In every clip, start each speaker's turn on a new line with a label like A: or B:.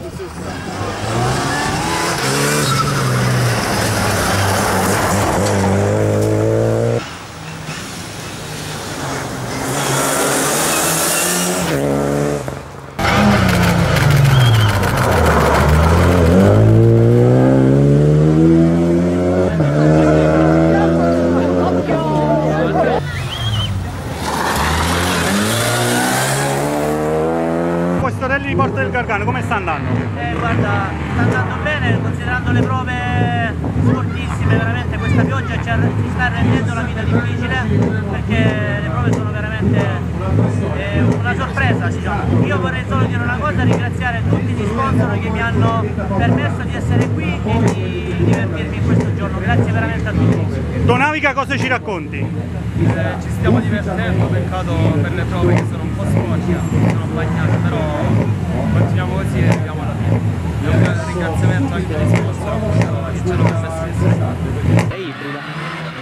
A: Questo rally di Porta del Gargano come sta andando?
B: Guarda, sta andando bene, considerando le prove sportissime, veramente questa pioggia ci sta rendendo la vita difficile, perché le prove sono veramente una sorpresa, diciamo. Io vorrei solo dire una cosa, ringraziare tutti gli sponsor che mi hanno permesso di essere qui e di divertirmi in questo giorno, grazie veramente a tutti.
A: Donavica, cosa ci racconti?
C: Ci stiamo divertendo, peccato per le prove che sono un po' sporche, sono bagnate, però continuiamo così e arriviamo alla fine. Un ringraziamento anche agli sponsor che ci hanno permesso di essere stati. È ibrida.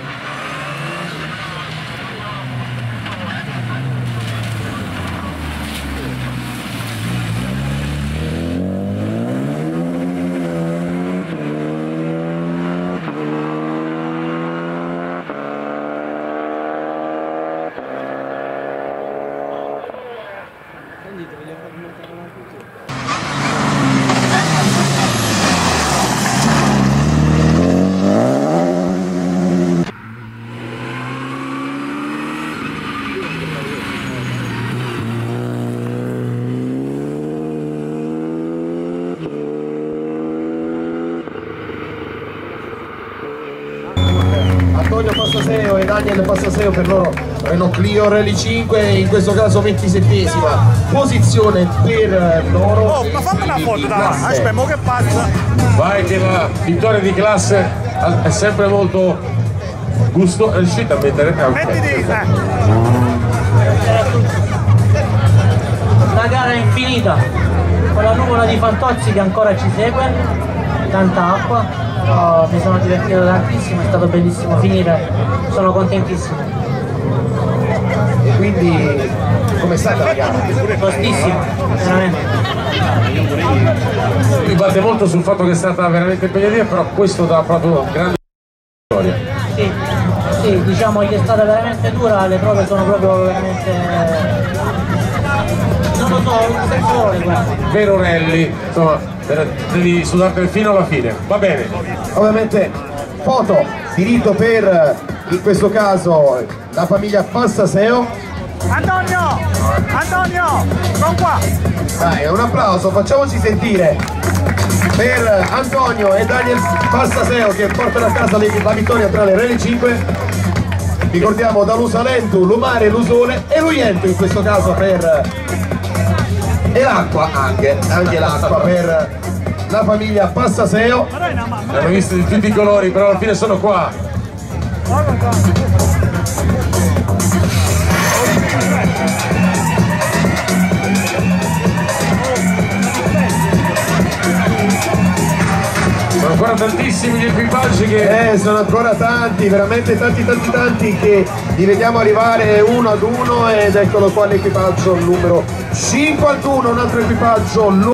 D: Antonio Passaseo e Daniel Passaseo per loro Renault Clio Rally 5, in questo caso 27esima posizione per loro.
A: Oh, ma fammi una foto davanti, aspetta, mo che passa?
E: Vai che la vittoria di classe è sempre molto gusto, riuscite a mettere
A: Mettiti,
B: La gara è infinita, con la nuvola di Fantozzi che ancora ci segue, tanta acqua. Però mi sono divertito tantissimo, è stato bellissimo finire, sono contentissimo.
D: E quindi com'è stata la gara?
B: Tostissimo, veramente.
E: Mi batte molto sul fatto che è stata veramente impegnativa, però questo dà proprio grande vittoria.
B: Sì, diciamo che è stata veramente dura, le prove sono proprio veramente... non lo so, senza parole, guarda.
E: Vero rally, insomma, devi sudartene fino alla fine, va bene.
D: Ovviamente foto, diritto per, in questo caso, la famiglia Passaseo.
A: Antonio! Antonio! Sono qua!
D: Dai, un applauso, facciamoci sentire per Antonio e Daniel Passaseo che portano a casa la vittoria tra le Rally 5. Ricordiamo da Lusalentu, Lumare, Lusole e Luiento in questo caso per... e l'acqua anche l'acqua per la famiglia Passaseo.
E: L'hanno visto di tutti i colori, però alla fine sono qua. Sono ancora tantissimi gli equipaggi che...
D: sono ancora tanti, veramente tanti che li vediamo arrivare uno ad uno, ed eccolo qua l'equipaggio numero 51, un altro equipaggio